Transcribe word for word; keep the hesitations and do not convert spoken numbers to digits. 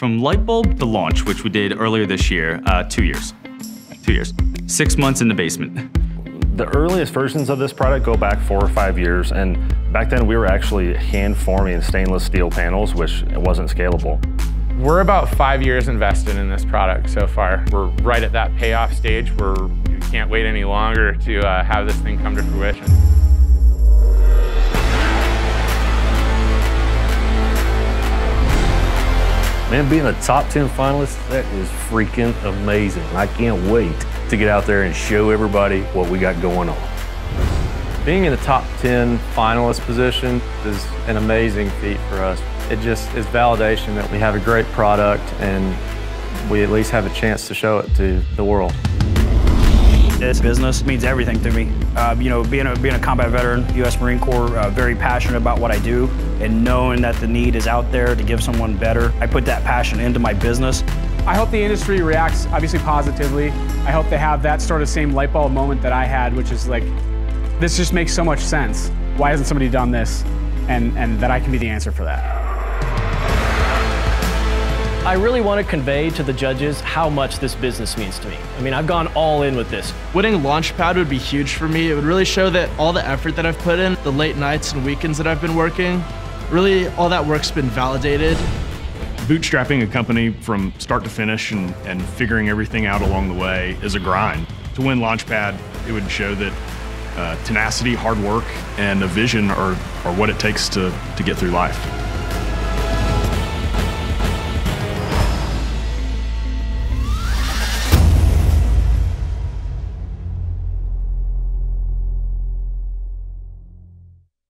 From light bulb to launch, which we did earlier this year, uh, two years. Two years. Six months in the basement. The earliest versions of this product go back four or five years, and back then we were actually hand forming stainless steel panels, which wasn't scalable. We're about five years invested in this product so far. We're right at that payoff stage where we can't wait any longer to uh, have this thing come to fruition. Man, being a top ten finalist, that is freaking amazing. I can't wait to get out there and show everybody what we got going on. Being in the top ten finalist position is an amazing feat for us. It just is validation that we have a great product and we at least have a chance to show it to the world. This business means everything to me. Uh, you know, being a, being a combat veteran, U S Marine Corps, uh, very passionate about what I do, and knowing that the need is out there to give someone better, I put that passion into my business. I hope the industry reacts obviously positively. I hope they have that sort of same light bulb moment that I had, which is like, this just makes so much sense. Why hasn't somebody done this? And, and that I can be the answer for that. I really want to convey to the judges how much this business means to me. I mean, I've gone all in with this. Winning Launchpad would be huge for me. It would really show that all the effort that I've put in, the late nights and weekends that I've been working, really all that work's been validated. Bootstrapping a company from start to finish and, and figuring everything out along the way is a grind. To win Launchpad, it would show that uh, tenacity, hard work, and a vision are, are what it takes to, to get through life.